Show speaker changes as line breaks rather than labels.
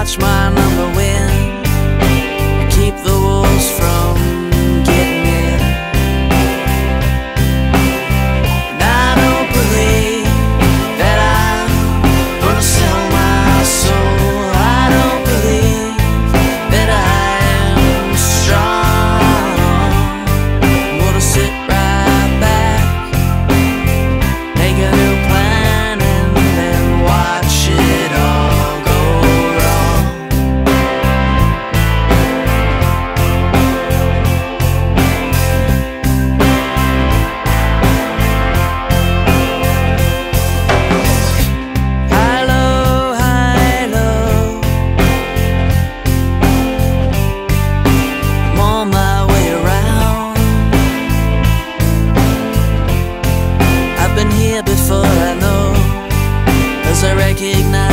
watch my number win and keep the wolves from getting in. And I don't believe that I'm gonna sell my soul. I don't believe that I am strong. I'm gonna sit right back, make a new plan, and then watch it all go wrong. High low, high low, I'm on my way around. I've been here before, I know, 'cause I recognize